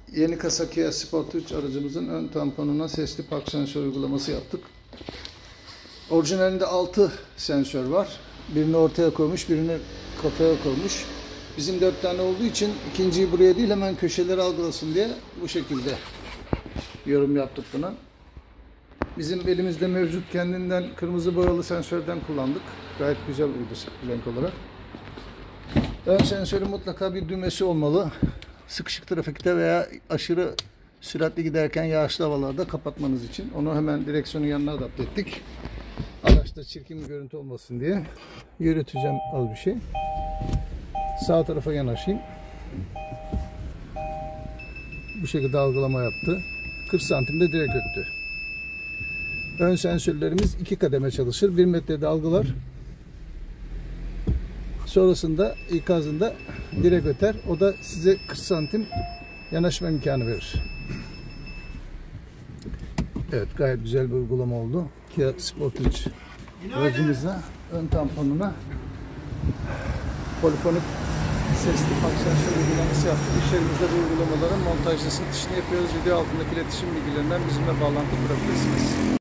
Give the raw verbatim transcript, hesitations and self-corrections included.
Yeni kasa Kia Sportage aracımızın ön tamponuna sesli park sensör uygulaması yaptık. Orijinalinde altı sensör var. Birini ortaya koymuş, birini kafaya koymuş. Bizim dört tane olduğu için ikinciyi buraya değil hemen köşeleri algılasın diye bu şekilde yorum yaptık buna. Bizim elimizde mevcut kendinden kırmızı boyalı sensörden kullandık. Gayet güzel uydu renk olarak. Ön sensörün mutlaka bir düğmesi olmalı. Sıkışık trafikte veya aşırı süratli giderken yağışlı havalarda kapatmanız için. Onu hemen direksiyonun yanına adapte ettik. Araçta çirkin bir görüntü olmasın diye. Yürüteceğim az bir şey. Sağ tarafa yanaşayım. Bu şekilde algılama yaptı. kırk santimde direkt öttü. Ön sensörlerimiz iki kademe çalışır. bir metrede algılar. Sonrasında ikazında direkt öter. O da size kırk santim yanaşma imkanı verir. Evet, gayet güzel bir uygulama oldu. Kia Sportage aracımızla ön tamponuna polifonik sesli park sensör uygulaması yaptık. İş yerimizde bu uygulamaların montajlı satışını yapıyoruz. Video altındaki iletişim bilgilerinden bizimle bağlantı kurabilirsiniz.